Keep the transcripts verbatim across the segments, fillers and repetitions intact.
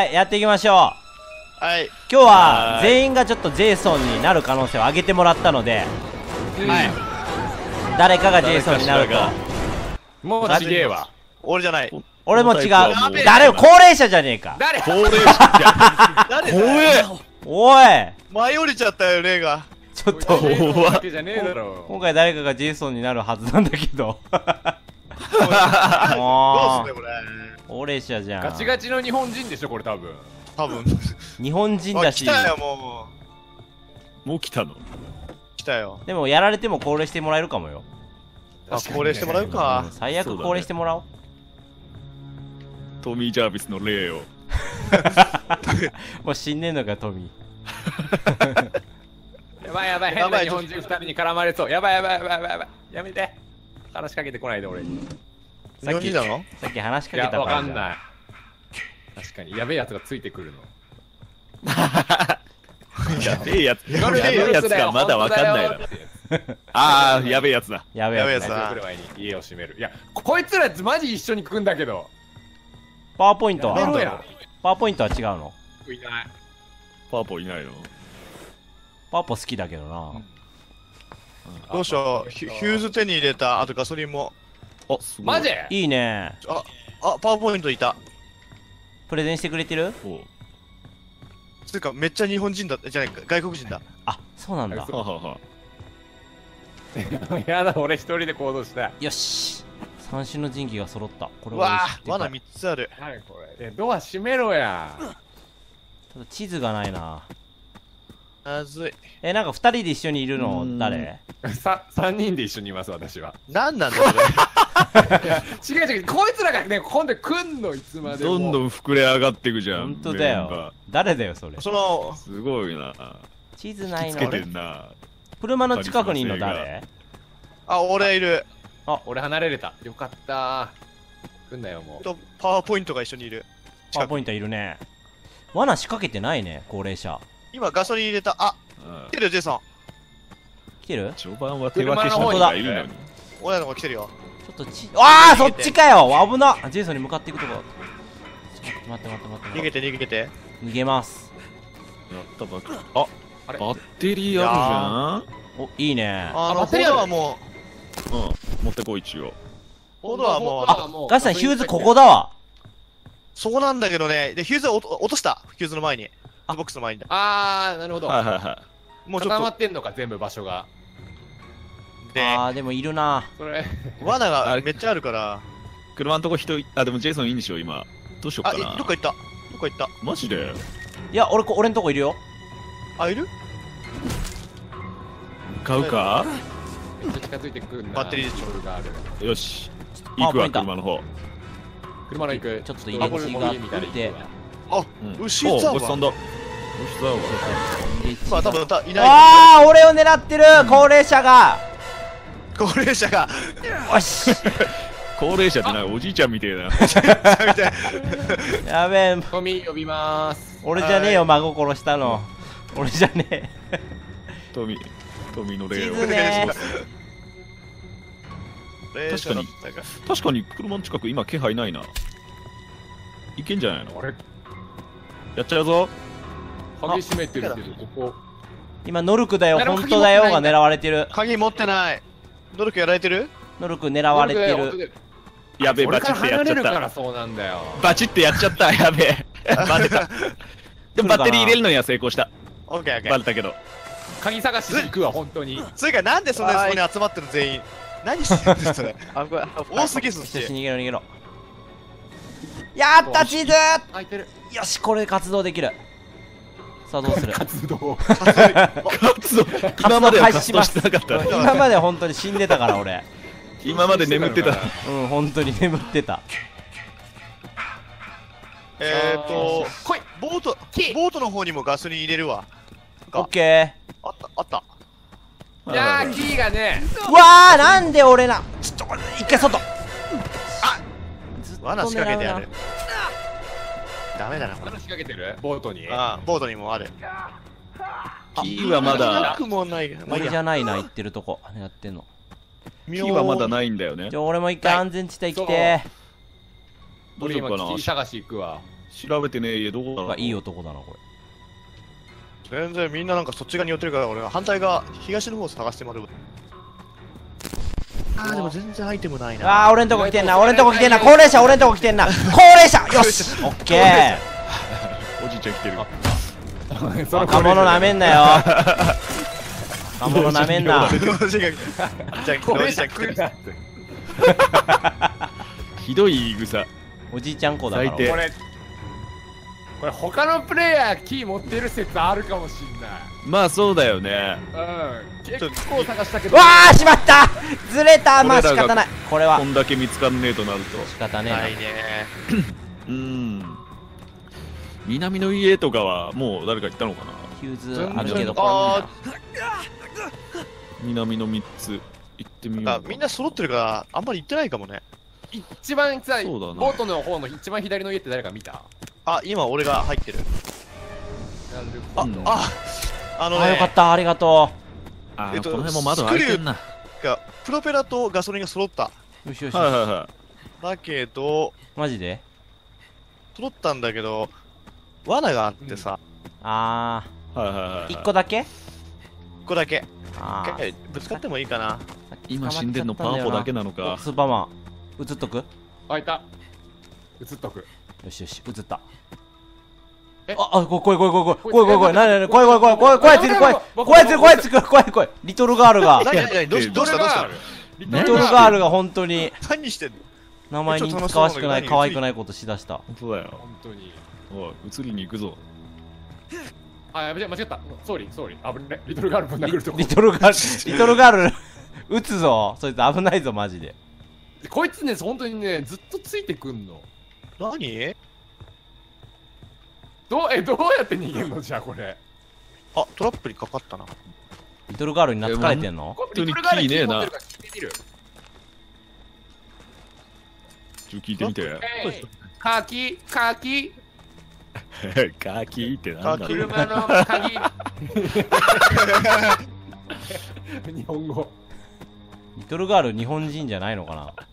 はい、やっていきましょう。 はい。 今日は全員がちょっとジェイソンになる可能性を上げてもらったので、 はい。 誰かがジェイソンになると。 もうちげえわ。 俺じゃない。 俺も違う。誰高齢者じゃねえか。 誰？ 高齢者じゃん。 誰怖え。 おい。 前降りちゃったよ、レイが。 ちょっとわけじゃねえだろ。 今回誰かがジェイソンになるはずなんだけど。 どうすんだよ、これ。 高齢者じゃん。 ガチガチの日本人でしょ、これ多分。 多分。 日本人だし。 来たよ、もう。もう来たの？ 来たよ。 でもやられても高齢してもらえるかもよ。 あ、高齢してもらうか。 最悪高齢してもらおう。 トミー・ジャービスの例を。 もう死んねえのか、トミー。やばいやばい、変な日本人ふたりに絡まれそう。やばいやばいやばいやばいやばい。やめて。話しかけてこないで、俺に。 日本人なの？ さっき話しかけたから。 いや、わかんない。確かに、やべえやつがついてくるの。 やべえやつ。やべえやつがまだわかんないだろ。ああ、やべえやつだ。 やべえやつだ。 家を閉める。いや、こいつらマジ一緒に来んだけど。 パワーポイントは？ パワーポイントは違うの？ いない。 パワポいないの？ パワポ好きだけどな。 どうしよう。ヒューズ手に入れた。あとガソリンも。 あ、すごい。 マジ？ いいね。 あ、あ、パワーポイントいた。 プレゼンしてくれてる？ つうか、めっちゃ日本人だ。じゃないか、外国人だ。 あ、そうなんだ。 ははは。 やだ、俺一人で行動したい。 よし。三種の神器が揃った。これは。わあ、 罠みっつある。 何これ。え、ドア閉めろや。 ただ地図がないな。 まずい。 え、なんか二人で一緒にいるの誰？ さ、三人で一緒にいます、私は。 なんなんだよ、 違う違う、こいつらがね、今度来んの、いつまでも。 どんどん膨れ上がっていくじゃん。 ほんとだよ。誰だよ、それ。 その、 すごいな。 地図ないの？ つけてんな。 車の近くにいるの誰？ あ、俺いる。 あ、俺離れれた。よかったー。来んなよ、もう。 と、パワーポイントが一緒にいる。 パワーポイントいるね。罠仕掛けてないね、高齢者。 今ガソリン入れた。あ、来てるよ、ジェイソン。 来てる？ 序盤は手分けした方がいいのに。 俺らの方来てるよ。 ちょっとち、ああ、そっちかよ、危な。ジェイソンに向かっていくとこ。待って待って待って待って。 逃げて逃げて。 逃げます。 やったばっか。あ、バッテリーあるじゃん。お、いいね。 あの、バッテリーはもう。うん、持ってこい一応。 コードはもう、 あ、ガスさんヒューズここだわ。 そうなんだけどね。で、ヒューズ落とした。ヒューズの前に。ボックスの前に。 あー、なるほど。 はいはいはい。 もうちょっと固まってんのか、全部場所が。 あー、でもいるな。 それ。 罠がめっちゃあるから。 車のとこ人、あ、でもジェイソンいいんでしょ、今。どうしよっかな。 あ、どっか行った。どっか行った。 マジで？ いや、俺、俺んとこいるよ。 あ、いる？ 買うか？ 近づいてくるんだ。 バッテリーでちょうがある。 よし。行くわ、車の方。 車の行く。 ちょっと入り口があって。 あ、牛だわ。 牛さんだ。牛だわ。 まあ多分いない。 ああ、俺を狙ってる高齢者が。 高齢者が。 よし。 高齢者ってなんかおじいちゃんみたいな。 やべえ。 トミー呼びまーす。 俺じゃねえよ、孫殺したの。俺じゃねえ。 トミ、トミの例を。 地図ね。 確かに、確かに車の近く今気配ないな。いけんじゃないの？やっちゃうぞ。 鍵閉めてるけど、ここ。 今、ノルクだよ、本当だよが狙われてる。 鍵持ってない。ノルクやられてる？ ノルク狙われてる。 やべえ、バチってやっちゃった。バチってやっちゃった、やべえ。バレた。でもバッテリー入れるのには成功した。 オッケーオッケー。 バレたけど。 鍵探しに行くわ、本当に。 それか、なんでそんなにそこに集まってる全員。何してるんですそれ。多すぎすし。 よし、逃げろ逃げろ。やったチーズ。 開いてる。 よし、これで活動できる。さあどうする？ 活動。 活動。今までは活動してなかったね。 今まで本当に死んでたから俺。 今まで眠ってた。 うん、本当に眠ってた。 えーと、来い。ボート、ボートの方にもガソリン入れるわ。 オッケー。あった、あった。 いやー、キーがね。 うわー、なんで俺な。ちょっと一回外。 あ、罠仕掛けてやる。ダメだな、これ。 仕掛けてるボートに。 ああ、ボートにもある。 キーはまだ。 俺じゃないな、行ってるとこ。やってんの。 キーはまだないんだよね。 じゃあ俺も一回安全地帯来て。 どうしようかな。 キー探し行くわ。 調べてねえ家どこだろう。 いい男だなこれ。 全然みんななんかそっち側に寄ってるから俺は反対側東の方を探してもらう。あーでも全然アイテムないな。 あー俺んとこ来てんな、俺んとこ来てんな、高齢者俺んとこ来てんな、高齢者よしオッケおじいちゃん来てる。 ー。若者なめんなよ。若者なめんな。 じゃあこれじゃあ来るなって。 ひどい言い草。 おじいちゃん子だから。 最低これこれ他のプレイヤーキー持ってる説あるかもしんない。 まあそうだよね。 うん結構探したけど。 わあしまった、ずれた。まあ仕方ない、これはこんだけ見つかんねえとなると。 仕方ねえな。 ないね。 うーん。南の家とかはもう誰か行ったのかな。 ヒューズあるけど、 あ南のみっつ行ってみようか。 あみんな揃ってるからあんまり行ってないかもね。 一番さ、 そうだなボートの方の一番左の家って誰か見た？ あ今俺が入ってる。あうんああのあよかっねた、ありがとあー、 えっとこの辺も窓開いてんな。 がプロペラとガソリンが揃った。 う。よしよし、 はいはいはだけどマジで。 揃ったんだけど罠があってさあい。はいはいはいはい。 ー一個だけ。 いっこだけ。 あー一回ぶつかってもいいかな。 今死んでんのパワポだけなのか。 スーパーマン映っとく。 あいた。映っとく。 よしよし映った。 えああ、怖い怖い怖い怖い怖い怖い怖い、なになに、怖い怖い怖い怖い怖いついてる、怖い怖いついてる、怖いついてる、怖い怖い。リトルガールが何何何どうしどうしたどうしたリリトルガールが本当に何してんの。 名前に使わしくない、可愛くないことしだした。 本当だよ。 本当に。 おい、移りに行くぞ。 あ、やべえ、間違った。ソーリー、ソーリー。危ね。リトルガールぶん殴るとこ。 リトルガールリトルガール撃つぞ、そいつ危ないぞマジで。 こいつね、本当にね、ずっとついてくんの。 何どう、え、どうやって逃げるのじゃあ、これ。 あトラップにかかったな。 リトルガールに懐かれてんの。 こ当にリトルガールキーねえな持ってるか聞いてみる。 ちょっと聞いてみて。 えいカーキ、カーキ、 カーキーってなんだろう。 車の鍵。日本語。 リトルガール日本人じゃないのかな。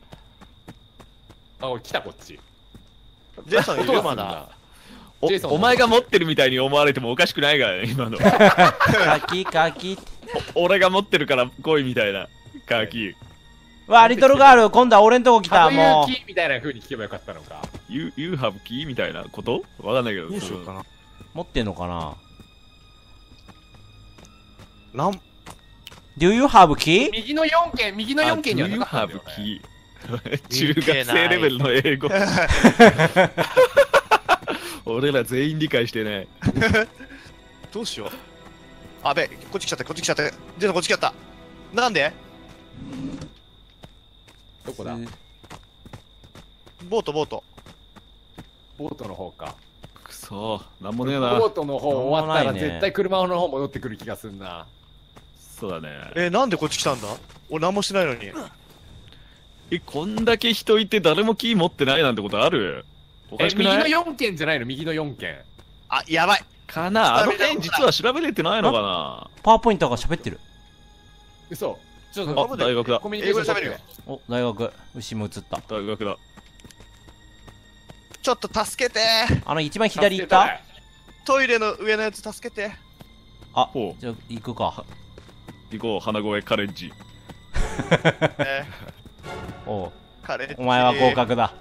あ、おい、来たこっち。 ジェイソンいるまだ。 おジェイソンお前が持ってるみたいに思われてもおかしくないからね、今の。 カキカキ。 お俺が持ってるから来いみたいな。カーキー。 わあリトルガール今度は俺んとこ来た。もキーみたいな風に聞けばよかったのか。 You, you have key? みたいなことわかんないけど。 どうしようかな。 う持ってんのかな。 なん Do you have key? 右のよんけん、右のよんけんには Do な you かったん have だよ、ね。 key? 中学生レベルの英語。俺ら全員理解してない。 どうしよう。あべこっち来ちゃったこっち来ちゃった。ジェイソンこっち来ちゃった。なんでどこだ？ ボートボート。 ボートの方か。 くそー、なんもねえボな。 ートの方終わったらなんもないね絶対車の方戻ってくる気がすんな。 そうだね。 えー、なんでこっち来たんだ。俺何もしてないのに。 え、こんだけ人いて誰もキー持ってないなんてことある？おえ、右のかしくないよんけんじゃないの？右のよんけん。 あやばい。 かな。あの辺実は調べれてないのかな。 パワーポインターが喋ってる。 嘘。ちょっあ、大学だコ。ミュニケーション取って英語で喋るよ。 お大学牛も映った。 大学だ。 ちょっと助けて。 あの一番左行った。 トイレの上のやつ助けて。 あほうじゃあ行くか。 行こう、花声カレッジ。 えおうー、カレーお前は合。格だ。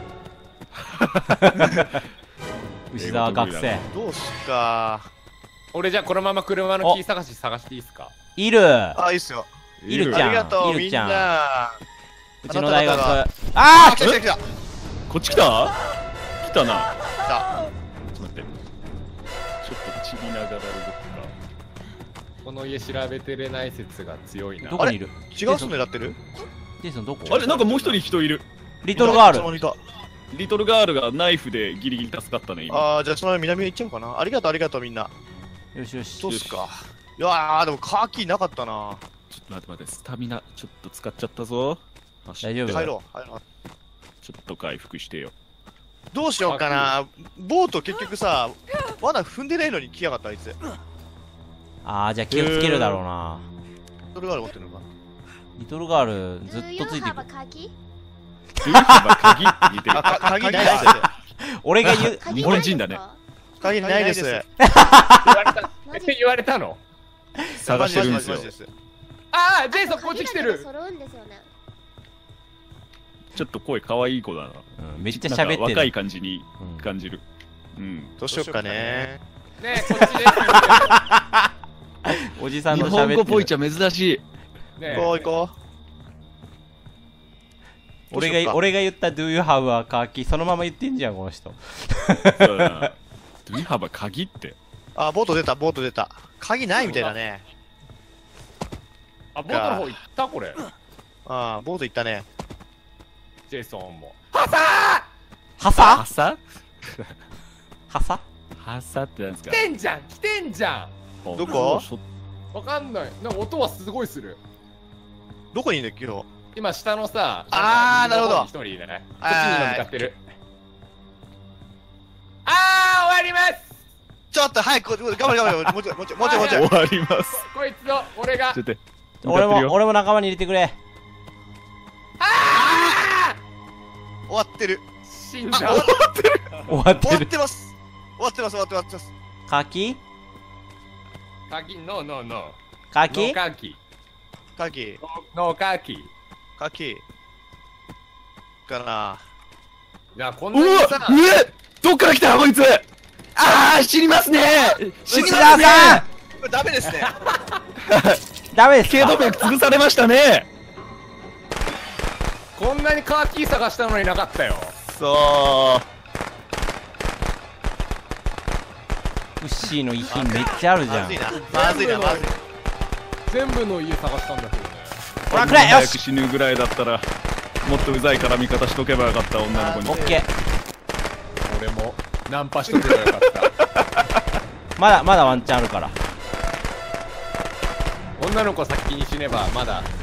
牛沢学生どうすっか。 俺じゃあこのまま車のキー探し探していいっすか？ いるあいいっすよ。 いるちゃんありがとうみんいるちゃんな。 うちの大学。 あなた方ああ来た来た来た。来こっち来た来たな。 た。 ちょっと待って。ちょっとちりながら動くか。 この家調べてれない説が強いな。 どこにいる。 違う人狙ってる。 ジェイソンどこ。 あれ、なんかもう一人人いる。 リトルガール。 ル。いた。 リトルガールがナイフでギリギリ助かったね、今。 ああ、じゃあその南へ行っちゃおうかな。ありがとうありがとうみんな。 よしよしどうすっか。いやーでもカーキーなかったな。 ちょっと待って待って、スタミナちょっと使っちゃったぞ。 大丈夫入ろう入ろう。 ちょっと回復してよ。 どうしようかな。ボート結局さ、まだ踏んでないのに来やがったあいつ。 あーじゃあ気をつけるだろうな。 それがある持ってるのか。 リトルガールずっとついてくる。 っていうか、まあ鍵って似てるあ、か鍵ないですよ。 俺が言う日本人だね。 鍵ないです。 言われた言われたの。 探してるんですよ。 ああ、ジェイソンこっち来てる。 揃うんですよね。 ちょっと声可愛い子だな。 うんめっちゃなんか喋ってる若い感じにうん感じる。うん。 どうしようかね。 ねえ、こっちです。 おじさん日の喋ってる本語ポイちゃん珍しい。 ね行こう行こ俺どうしようかが俺が言った Do you have a カーキそのまま言ってんじゃんこの人そうだな。ドゥイハバ鍵って。 う。あ、ボート出た、ボート出た。鍵ないみたいだね。 あ、ボートの方行ったこれ。 ああ、ボート行ったね。 ジェイソンも。はさはさハサはさハサってなんですか。 ー来てんじゃん来てんじゃんどこわかんない。なんか音はすごいする。 どこにいるんだ今日。 今下のさ、 あーんか右の方になるほど一人いない。こっちはいに今向かってる。あー終わりますちょっと早く、頑張れ頑張れ、もうちょい、もうちょい、もうちょい、もうちょい。 終わります。 こいつの俺がちょっと。 俺も向かってるよ俺も仲間に入れてくれあ終わってる。 ー死んだ。 あ終わってる。 終わっ終わてるってます。終わってます、終わってます、終わってます。 カーキカキ、ノーノーノー。ノカーキーカキ。 鍵、 ノーカキ。 鍵。かな。 じゃあこんうわなにさ、 うえどっから来たこいつ。ああ死にますね死に内ますね田さんこれダメですね。 ダメです頸動か脈潰されましたね。 こんなにカーキー探したのになかったよ。 そうウッシーの遺品めっちゃあるじゃんまずいな。まずいな、まずい。 全部の家探したんだけどね。 ほらくれよ早くし死ぬぐらいだったらもっとうざい絡み方しとけばよかった女の子に。 オッケー俺もナンパしとけばよかった。 まだまだワンチャンあるから女の子先に死ねばまだ。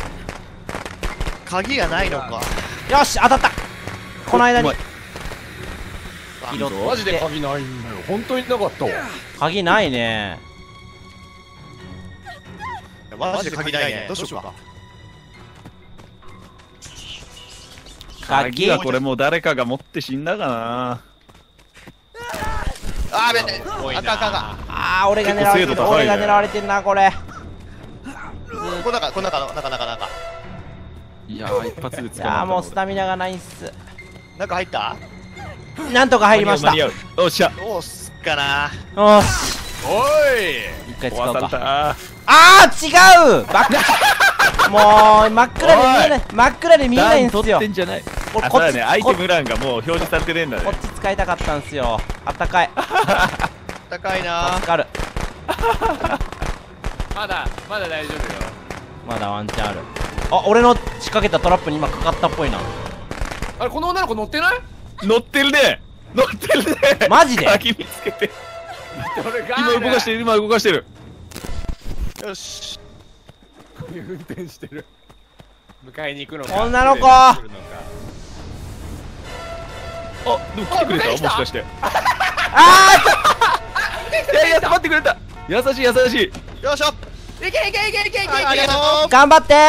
鍵がないのか。 よし当たったこの間にうまい拾ってマジで鍵ないんだよ。本当になかったわ。 鍵ないねマジで鍵ないね。どうしようか。 鍵鍵はこれもう誰かが持って死んだかな。 あー、べて。 多いなあかんあかんあかん。 あー俺が狙われてる結構精度高いね俺が狙われてんなこれこの中、この中の、中、中、中。 いやー一発でい捕まったやーもうスタミナがないんす中入ったなんとか入りました間に合う間に合うおっしゃどうすっかな。 よしおい一回使壊されおうかた。 あー違うバカもう真っ暗で見えない真っ暗で見えないんす取よってんじゃない。 俺こっちあそうだねアイテム欄がもう表示されてねえんだねこっち使いたかったんすよあったかい高いな助。かるまだまだ大丈夫よ。 まだワンチャンあるあ俺の仕掛けたトラップに今かかったっぽいなあれこの女の子乗ってない？ 乗ってるね乗ってるねマジで鍵見つけて俺が今動かしてる今動かしてる。 よし。 運転してる。迎えに行くのか。 女の子連れてくるのかあでも来てくれたもしかして。 あいやいや待ってくれた。優しい優しい。 よいしょ。 いけいけいけいけいけいけ。 はい、ありがとー頑張って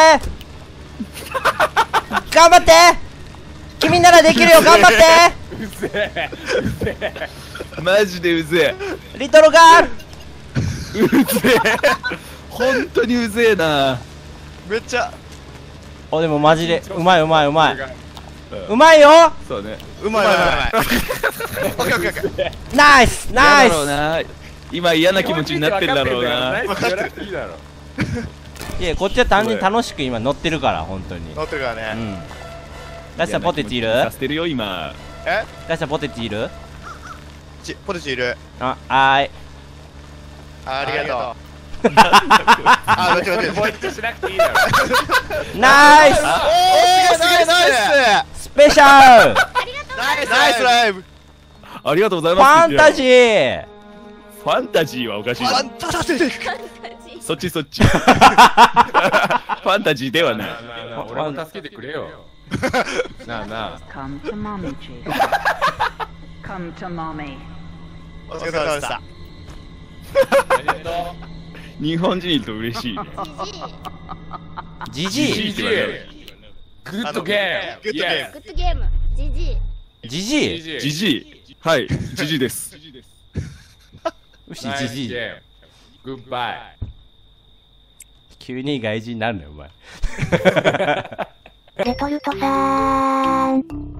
ー頑張って君ならできるよ頑張ってうぜえうぜえ。 マジでうぜリトルガールえうぜえ本当にうぜえな。 う。めっちゃ。 おでもマジでうまいうまいうまいうんうまいよそうねうまいうまいうまい。オッケーオッケーオッケー。 ナイスナイ嫌だろうスな今嫌な気持ちになってるだろうな。 分かってるいいだろ。 いやこっちは単純に楽しく今乗ってるから本当に乗ってるからうね。 んガシさんポテチいるさせてるよ今。 えガシさんポテチいるち、ポテチいる。 あはーいありがとう。あ、待って待ってポイントしなくていいだろ。 ナイスおー、すげえ、ナイススペシャルナイスナイスライブ。 ありがとうございフます。 ァンタジーファンタジーはおかしいな。 ファンタスティック。 そっちそっちファンタジーではない。 なあなあなあ俺も助けてくれよ。なあなあ。 Come to mommy, Chief. Come to mommy. お疲れ様でした。 ありがとう。 日本人いると嬉しいね。 ジジイジジイ。グッドゲーム。 グッドゲームイエスグッドゲーム。ジジイ。 じじいじじい。はい、じじいです。 牛じじい。 グッバイ。 急に外人になるのよお前。 レトルトさーん。